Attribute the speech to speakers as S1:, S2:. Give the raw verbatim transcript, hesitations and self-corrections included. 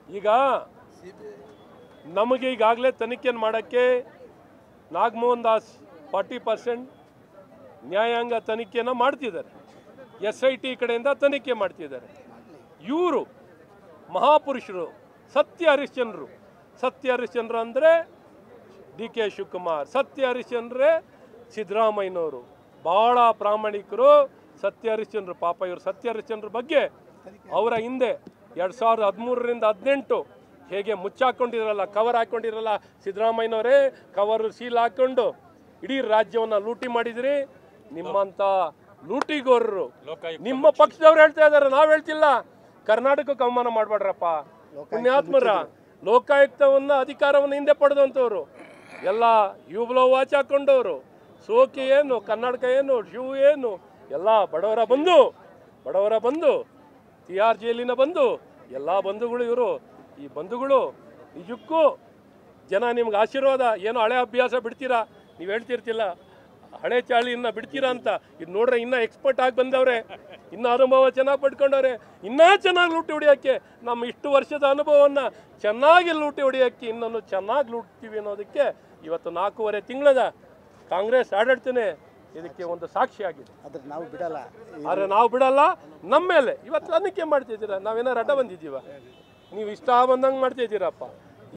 S1: ಈಗ ನಮಗೆ ಈಗಾಗಲೇ ತನಿಖೆಯನ್ನು ಮಾಡೋಕ್ಕೆ ನಾಗಮೋಹನ್ ದಾಸ್ ಫಾರ್ಟಿ ಪರ್ಸೆಂಟ್ ನ್ಯಾಯಾಂಗ ತನಿಖೆಯನ್ನು ಮಾಡ್ತಿದ್ದಾರೆ, ಎಸ್ ಐ ಟಿ ಕಡೆಯಿಂದ ತನಿಖೆ ಮಾಡ್ತಿದ್ದಾರೆ. ಇವರು ಮಹಾಪುರುಷರು, ಸತ್ಯ ಹರಿಶ್ಚಂದ್ರರು. ಸತ್ಯ ಹರಿಶ್ಚಂದ್ರ ಅಂದರೆ ಡಿ ಕೆ ಶಿವಕುಮಾರ್, ಸತ್ಯ ಹರಿಶ್ಚಂದ್ರೇ ಸಿದ್ದರಾಮಯ್ಯನವರು. ಭಾಳ ಪ್ರಾಮಾಣಿಕರು ಸತ್ಯ ಹರಿಶ್ಚಂದ್ರ. ಪಾಪ ಇವರು ಸತ್ಯ ಹರಿಶ್ಚಂದ್ರ ಬಗ್ಗೆ ಅವರ ಹಿಂದೆ ಎರಡು ಸಾವಿರದ ಹದಿಮೂರರಿಂದ ಹದಿನೆಂಟು ಹೇಗೆ ಮುಚ್ಚಾಕೊಂಡಿರಲ್ಲ, ಕವರ್ ಹಾಕ್ಕೊಂಡಿರಲ್ಲ ಸಿದ್ದರಾಮಯ್ಯನವರೇ, ಕವರು ಸೀಲ್ ಹಾಕ್ಕೊಂಡು ಇಡೀ ರಾಜ್ಯವನ್ನು ಲೂಟಿ ಮಾಡಿದ್ರಿ. ನಿಮ್ಮಂಥ ಲೂಟಿಗೋರರು ನಿಮ್ಮ ಪಕ್ಷದವ್ರು ಹೇಳ್ತಾ ಇದ್ದಾರೆ, ನಾವು ಹೇಳ್ತಿಲ್ಲ. ಕರ್ನಾಟಕಕ್ಕೆ ಅವಮಾನ ಮಾಡಬೇಡ್ರಪ್ಪ ಪುಣ್ಯಾತ್ಮರ. ಲೋಕಾಯುಕ್ತವನ್ನು ಅಧಿಕಾರವನ್ನು ಹಿಂದೆ ಪಡೆದಂಥವ್ರು ಎಲ್ಲ ಯೂಬ್ಲೋ ವಾಚ್ ಹಾಕೊಂಡವರು, ಸೋಕಿ ಏನು, ಕರ್ನಾಟಕ ಏನು, ಶೂ ಏನು, ಎಲ್ಲ ಬಡವರ ಬಂಧು, ಬಡವರ ಬಂಧು, ಟಿ ಆರ್ ಜೈಲಿನ ಬಂಧು, ಎಲ್ಲ ಬಂಧುಗಳು ಇವರು. ಈ ಬಂಧುಗಳು ನಿಜಕ್ಕೂ ಜನ ನಿಮ್ಗೆ ಆಶೀರ್ವಾದ. ಏನೋ ಹಳೆ ಅಭ್ಯಾಸ ಬಿಡ್ತೀರಾ, ನೀವು ಹೇಳ್ತಿರ್ತಿಲ್ಲ ಹಳೆ ಚಾಳಿಯನ್ನು ಬಿಡ್ತೀರಾ ಅಂತ. ಇದು ನೋಡ್ರೆ ಇನ್ನೂ ಎಕ್ಸ್ಪರ್ಟ್ ಆಗಿ ಬಂದವ್ರೆ, ಇನ್ನೂ ಅನುಭವ ಚೆನ್ನಾಗಿ ಪಡ್ಕೊಂಡವ್ರೆ. ಇನ್ನೂ ಚೆನ್ನಾಗಿ ಲೂಟಿ ಹೊಡಿಯೋಕ್ಕೆ, ನಮ್ಮ ಇಷ್ಟು ವರ್ಷದ ಅನುಭವವನ್ನು ಚೆನ್ನಾಗಿ ಲೂಟಿ ಹೊಡಿಯೋಕ್ಕೆ ಇನ್ನೊಂದು ಚೆನ್ನಾಗಿ ಲೂಟ್ತೀವಿ ಅನ್ನೋದಕ್ಕೆ ಇವತ್ತು ನಾಲ್ಕೂವರೆ ತಿಂಗಳದ ಕಾಂಗ್ರೆಸ್ ಆಡಳಿತನೇ ಇದಕ್ಕೆ ಒಂದು ಸಾಕ್ಷಿಯಾಗಿದೆ.
S2: ಆದರೆ ನಾವು ಬಿಡಲ್ಲ,
S1: ಆದರೆ ನಾವು ಬಿಡಲ್ಲ. ನಮ್ಮ ಮೇಲೆ ಇವತ್ತು ತನಿಖೆ ಮಾಡ್ತಿದ್ದೀರಾ, ನಾವೇನಾರು ಅಡ್ಡ ಬಂದಿದ್ದೀವ? ನೀವು ಇಷ್ಟ ಬಂದಂಗೆ ಮಾಡ್ತಿದ್ದೀರಪ್ಪ.